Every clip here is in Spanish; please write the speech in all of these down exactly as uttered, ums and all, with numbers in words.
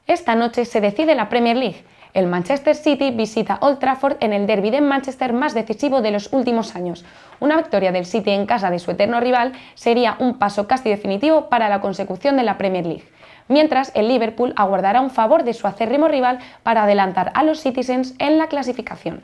Esta noche se decide la Premier League. El Manchester City visita Old Trafford en el derbi de Manchester más decisivo de los últimos años. Una victoria del City en casa de su eterno rival sería un paso casi definitivo para la consecución de la Premier League. Mientras, el Liverpool aguardará un favor de su acérrimo rival para adelantar a los Citizens en la clasificación.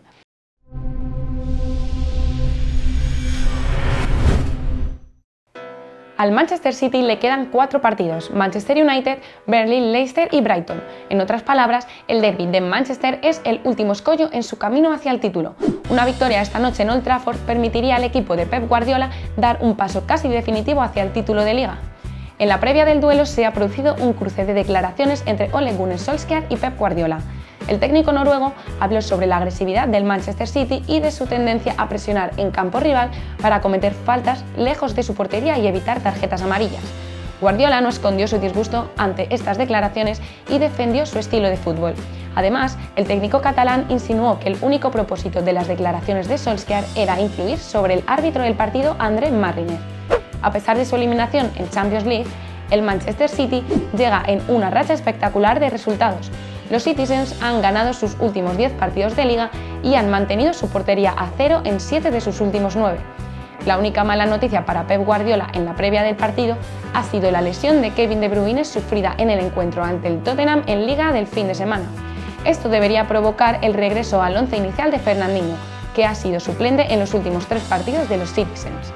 Al Manchester City le quedan cuatro partidos: Manchester United, Burnley, Leicester y Brighton. En otras palabras, el derbi de Manchester es el último escollo en su camino hacia el título. Una victoria esta noche en Old Trafford permitiría al equipo de Pep Guardiola dar un paso casi definitivo hacia el título de Liga. En la previa del duelo se ha producido un cruce de declaraciones entre Ole Gunnar Solskjaer y Pep Guardiola. El técnico noruego habló sobre la agresividad del Manchester City y de su tendencia a presionar en campo rival para cometer faltas lejos de su portería y evitar tarjetas amarillas. Guardiola no escondió su disgusto ante estas declaraciones y defendió su estilo de fútbol. Además, el técnico catalán insinuó que el único propósito de las declaraciones de Solskjaer era influir sobre el árbitro del partido, André Marriner. A pesar de su eliminación en Champions League, el Manchester City llega en una racha espectacular de resultados. Los Citizens han ganado sus últimos diez partidos de Liga y han mantenido su portería a cero en siete de sus últimos nueve. La única mala noticia para Pep Guardiola en la previa del partido ha sido la lesión de Kevin De Bruyne sufrida en el encuentro ante el Tottenham en Liga del fin de semana. Esto debería provocar el regreso al once inicial de Fernandinho, que ha sido suplente en los últimos tres partidos de los Citizens.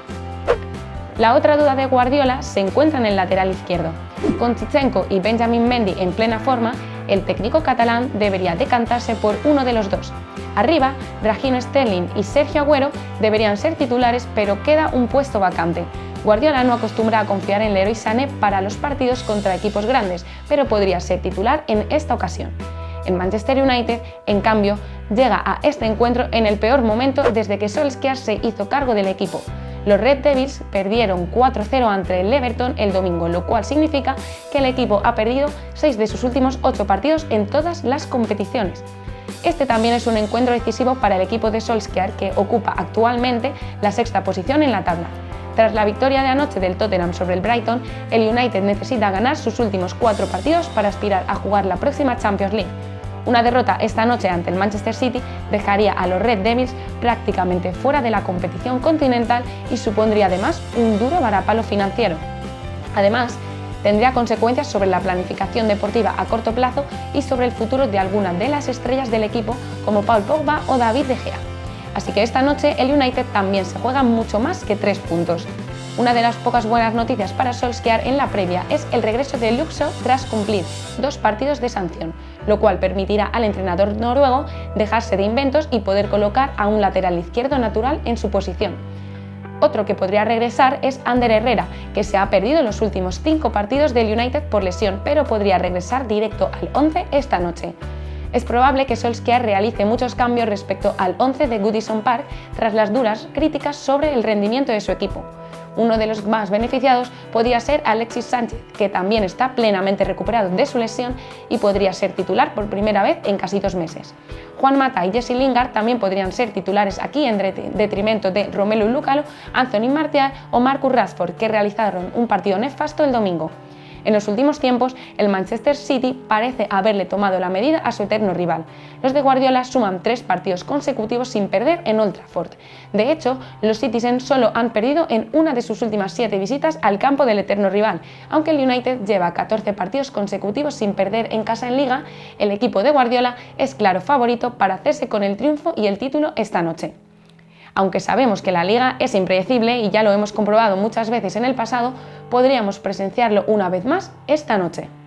La otra duda de Guardiola se encuentra en el lateral izquierdo. Con Zinchenko y Benjamin Mendy en plena forma, el técnico catalán debería decantarse por uno de los dos. Arriba, Raheem Sterling y Sergio Agüero deberían ser titulares, pero queda un puesto vacante. Guardiola no acostumbra a confiar en Leroy Sané para los partidos contra equipos grandes, pero podría ser titular en esta ocasión. El Manchester United, en cambio, llega a este encuentro en el peor momento desde que Solskjaer se hizo cargo del equipo. Los Red Devils perdieron cuatro cero ante el Everton el domingo, lo cual significa que el equipo ha perdido seis de sus últimos ocho partidos en todas las competiciones. Este también es un encuentro decisivo para el equipo de Solskjaer, que ocupa actualmente la sexta posición en la tabla. Tras la victoria de anoche del Tottenham sobre el Brighton, el United necesita ganar sus últimos cuatro partidos para aspirar a jugar la próxima Champions League. Una derrota esta noche ante el Manchester City dejaría a los Red Devils prácticamente fuera de la competición continental y supondría además un duro varapalo financiero. Además, tendría consecuencias sobre la planificación deportiva a corto plazo y sobre el futuro de algunas de las estrellas del equipo como Paul Pogba o David De Gea. Así que esta noche el United también se juega mucho más que tres puntos. Una de las pocas buenas noticias para Solskjaer en la previa es el regreso de Luke Shaw tras cumplir dos partidos de sanción, lo cual permitirá al entrenador noruego dejarse de inventos y poder colocar a un lateral izquierdo natural en su posición. Otro que podría regresar es Ander Herrera, que se ha perdido en los últimos cinco partidos del United por lesión, pero podría regresar directo al once esta noche. Es probable que Solskjaer realice muchos cambios respecto al once de Goodison Park tras las duras críticas sobre el rendimiento de su equipo. Uno de los más beneficiados podría ser Alexis Sánchez, que también está plenamente recuperado de su lesión y podría ser titular por primera vez en casi dos meses. Juan Mata y Jesse Lingard también podrían ser titulares aquí en detrimento de Romelu Lukaku, Anthony Martial o Marcus Rashford, que realizaron un partido nefasto el domingo. En los últimos tiempos, el Manchester City parece haberle tomado la medida a su eterno rival. Los de Guardiola suman tres partidos consecutivos sin perder en Old Trafford. De hecho, los Citizens solo han perdido en una de sus últimas siete visitas al campo del eterno rival. Aunque el United lleva catorce partidos consecutivos sin perder en casa en Liga, el equipo de Guardiola es claro favorito para hacerse con el triunfo y el título esta noche. Aunque sabemos que la Liga es impredecible y ya lo hemos comprobado muchas veces en el pasado, podríamos presenciarlo una vez más esta noche.